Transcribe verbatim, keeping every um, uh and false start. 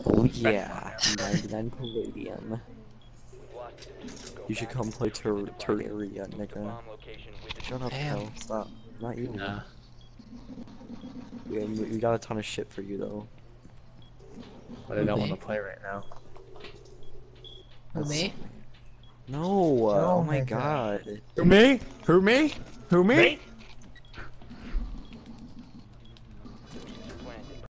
Oh yeah, ninety-nine palladium. You should come play ter Terraria, nigga. Shut up, Damn. pal. Stop. Not you. Nah. We, we got a ton of shit for you, though. But I don't want to play right now. Who, me? No, uh, Oh oh my my god. Who me? Who me? Who me?